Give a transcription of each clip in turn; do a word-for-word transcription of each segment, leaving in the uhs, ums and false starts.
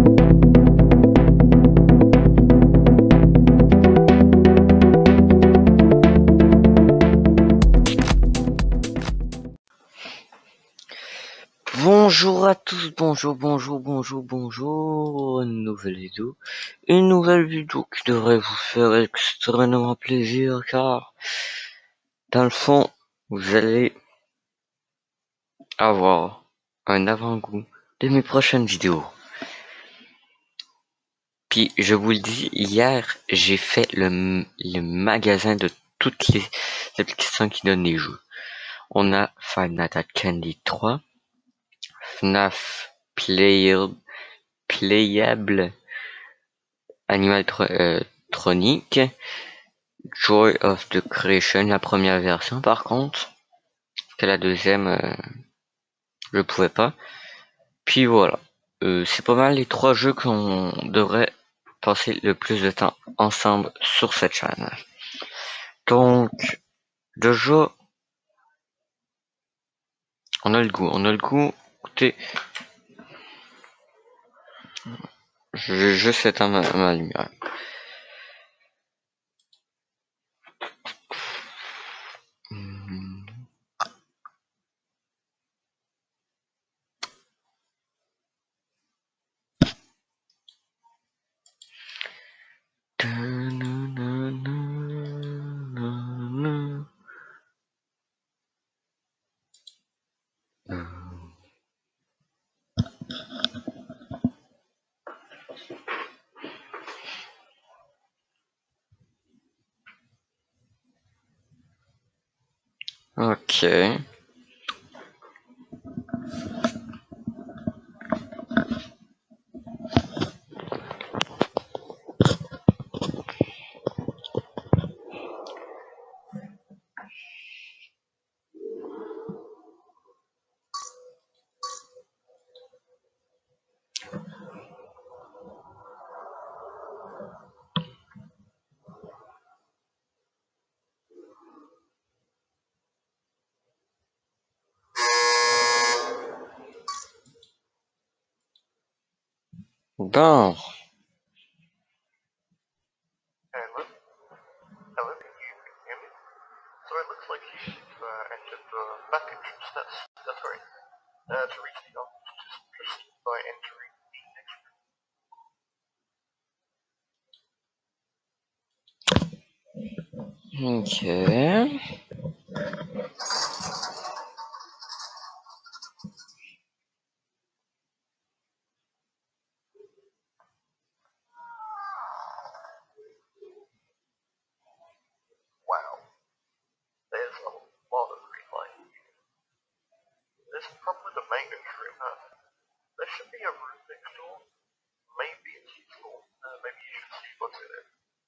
Bonjour à tous, bonjour, bonjour, bonjour, bonjour, une nouvelle vidéo, une nouvelle vidéo qui devrait vous faire extrêmement plaisir car, dans le fond, vous allez avoir un avant-goût de mes prochaines vidéos. Puis, je vous le dis, hier, j'ai fait le, le magasin de toutes les applications qui donnent des jeux. On a Five Nights at Candy trois, F NAF Playable, Playable Animatronic, Joy of the Creation, la première version par contre, que la deuxième, euh, je pouvais pas. Puis voilà, euh, c'est pas mal les trois jeux qu'on devrait passer le plus de temps ensemble sur cette chaîne. Donc, déjà, on a le goût, on a le goût. Écoutez, je vais juste éteindre ma, ma lumière. Hmm. Ok. Bon. Hello? Hello, can you hear me? So it looks like you've uh, entered the back entrance. That's, that's right. Uh, to reach the office, just, just by entering the next room. Ok. Wow. There's a lot of green light. This is probably the maintenance room, huh? There should be a room next door. Maybe it's useful. Uh, maybe you should see what's in it.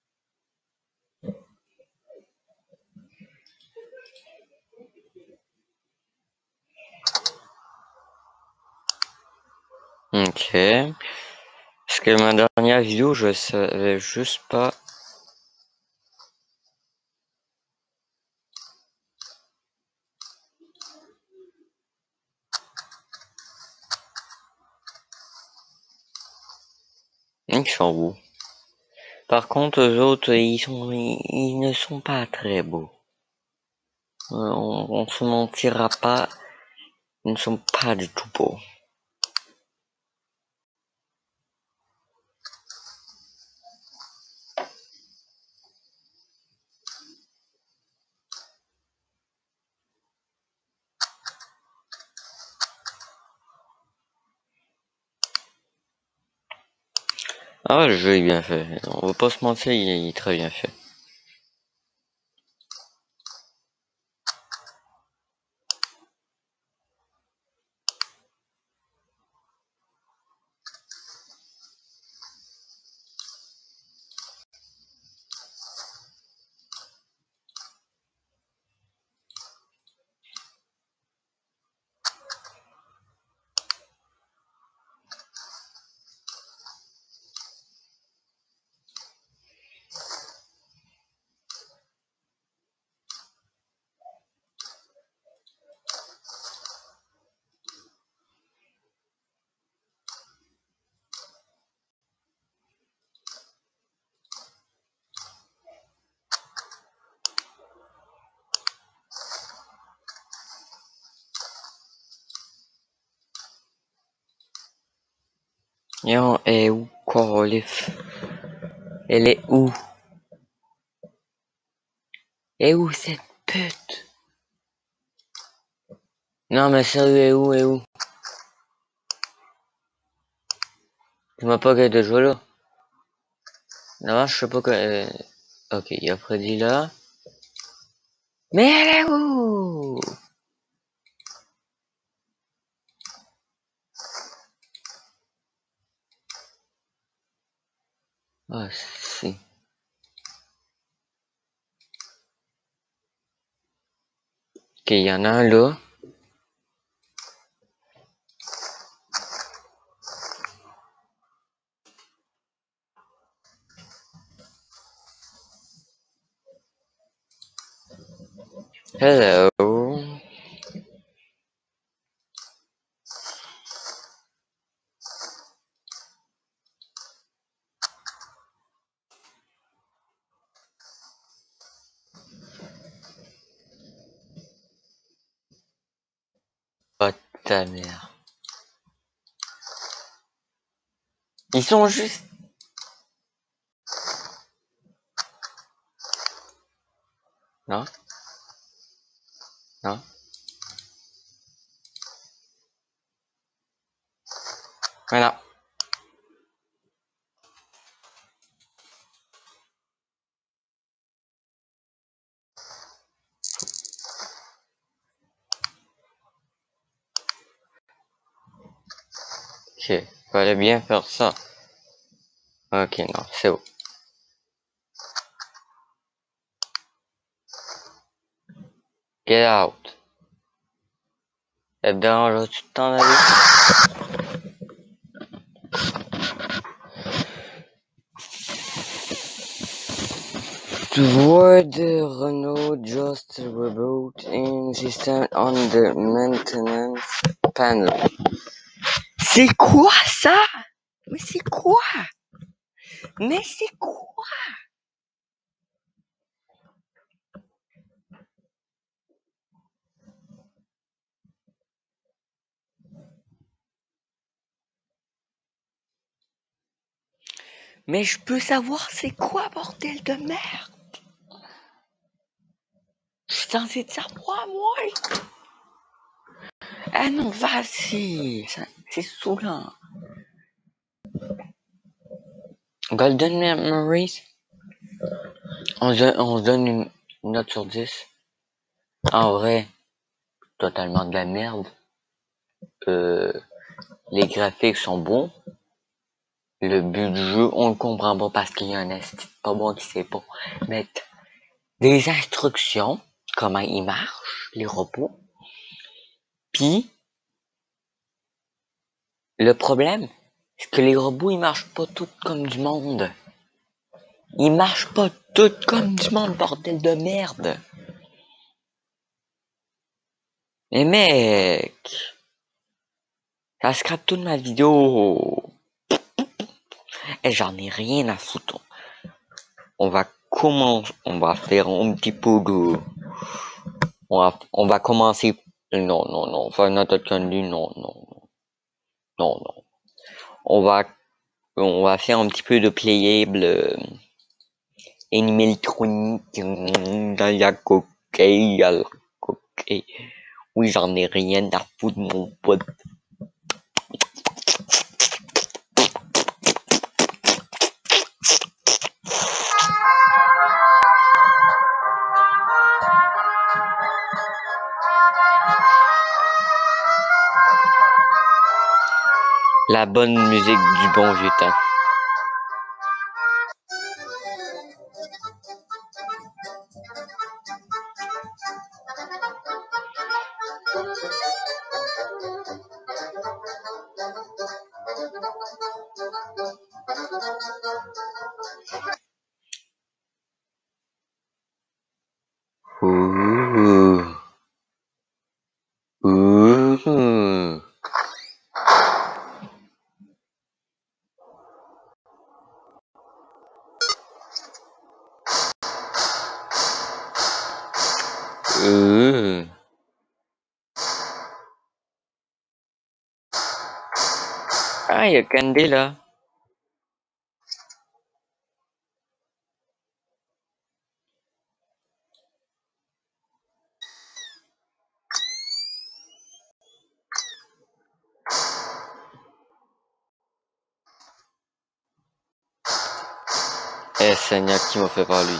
Ok. Parce que ma dernière vidéo, je savais juste pas. Ils sont beaux. Par contre, eux autres, ils sont, ils, ils ne sont pas très beaux. Euh, on, on se mentira pas. Ils ne sont pas du tout beaux. Ah, le jeu est bien fait. On va pas se mentir, il est, il est très bien fait. Yo, elle est où, Corolif? Elle est où? Elle est où cette pute? Non mais sérieux, elle est où, elle est où? Tu m'as pas qu'elle de jouer là? Non, je sais pas que... euh, Ok, il y a Freddy là. Mais elle est où? Ah, si. Ok, il y en a un là. Hello. Oh ta mère. Ils sont juste... Non? Non? Mais non. Ok, fallait bien faire ça. Ok, non, c'est bon. Get out. Elle te dérange tout le temps, David? Toward the Renault just rebooting system on the maintenance panel. C'est quoi ça? Mais c'est quoi? Mais c'est quoi? Mais je peux savoir c'est quoi, bordel de merde? Je suis censé te savoir, moi? Ah non, vas-y, c'est saoulant. Golden Memories, on se, on se donne une note sur dix. En vrai, totalement de la merde. Euh, les graphiques sont bons. Le but du jeu, on le comprend pas parce qu'il y a un esti pas bon qui sait pas mettre des instructions, comment ils marchent, les robots. Puis, le problème, c'est que les robots, ils marchent pas tous comme du monde. Ils marchent pas tous comme du monde, bordel de merde. Mais mec, ça scrape toute ma vidéo. Et j'en ai rien à foutre. On va commencer, on va faire un petit peu de... On va, on va commencer... Non, non, non, Final Fantasy, non, non, non, non. On va, on va faire un petit peu de playable... Euh, animé électronique dans la coquille, à la coquille. Oui, j'en ai rien à foutre, mon pote. La bonne musique du bon vieux temps. Ouh. Ouh. Ouh. Ah, il y a Candy là. Eh, Seigneur, qui m'a fait par lui.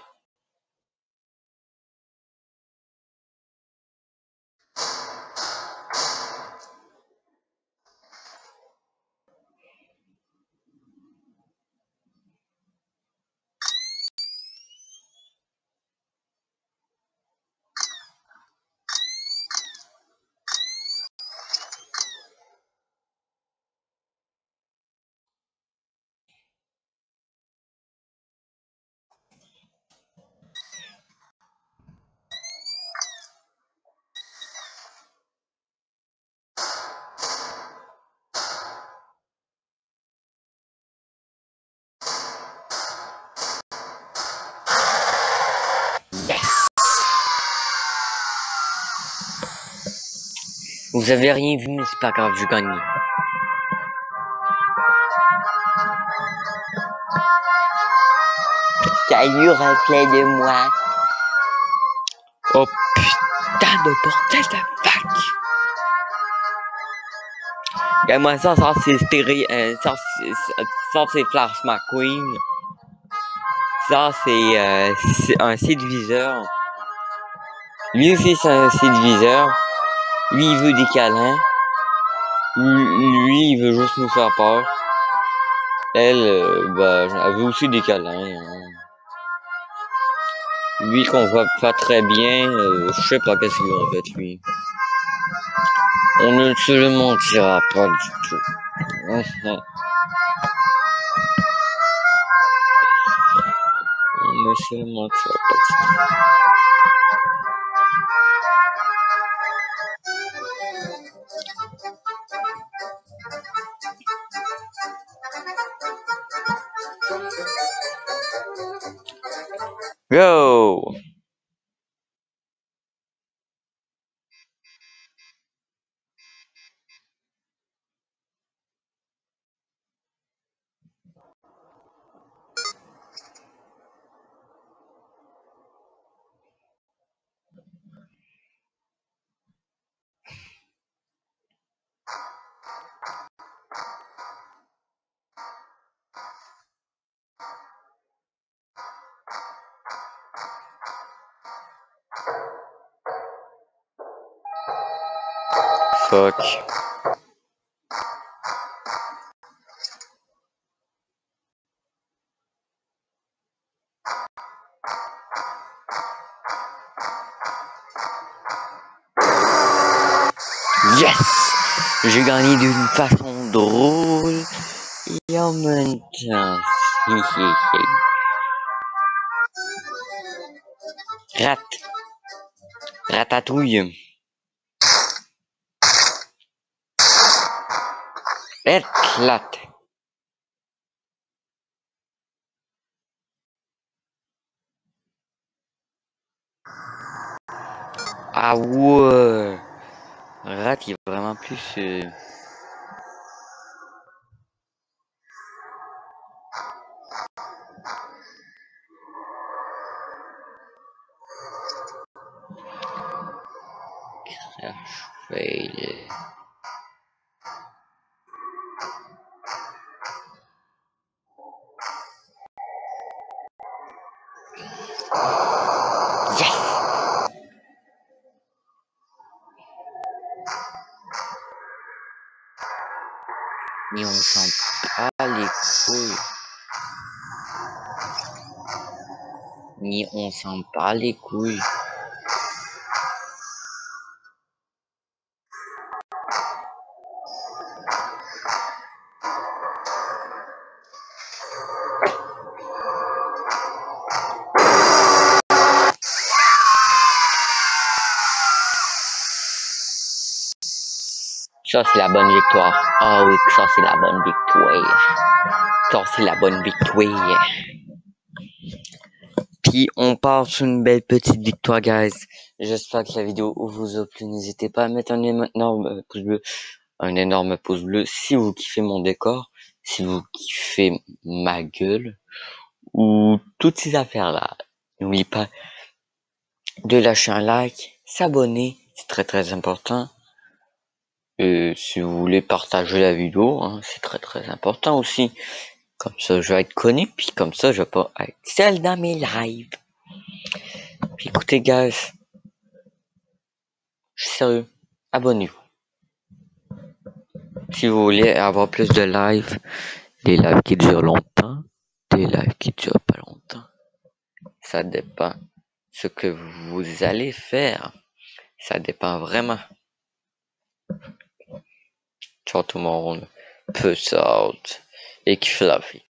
Yes! Vous avez rien vu, mais c'est pas grave, je gagne. Caillou reflet de moi. Oh putain de bordel de fuck! Regarde-moi ça, ça c'est stéréo, euh, ça c'est, ça c'est Flash McQueen. Ça c'est euh, un séduiseur. Lui aussi c'est un séduiseur. Lui il veut des câlins. Lui il veut juste nous faire peur. Elle, euh, bah, elle veut aussi des câlins. Hein. Lui qu'on voit pas très bien, euh, je sais pas qu'est-ce qu'il a en fait lui. On ne se le mentira pas du tout. Enfin, on ne se le mentira pas du tout. Go! Fuck. Yes! J'ai gagné d'une façon drôle et en même temps. Rat. Ratatouille. Éclate. Ah ouais. Rat il est vraiment plus... Euh... Crash fail. Yes! Mais on s'en bat les couilles. Mais on s'en bat les couilles. Ça c'est la bonne victoire. Ah oui, ça c'est la bonne victoire. Ça c'est la bonne victoire. Puis on part sur une belle petite victoire, guys. J'espère que la vidéo vous a plu. N'hésitez pas à mettre un aimé maintenant, euh, pouce bleu. un énorme pouce bleu si vous kiffez mon décor, si vous kiffez ma gueule, ou toutes ces affaires-là. N'oubliez pas de lâcher un like, s'abonner, c'est très très important. Et si vous voulez partager la vidéo, hein, c'est très très important aussi. Comme ça, je vais être connu, puis comme ça, je vais pas être seul dans mes lives. Puis écoutez, guys, je suis sérieux, abonnez-vous. Si vous voulez avoir plus de lives, des lives qui durent longtemps, des lives qui durent pas longtemps, ça dépend ce que vous allez faire. Ça dépend vraiment. Ciao tout le monde, peace out, et kiff la vie.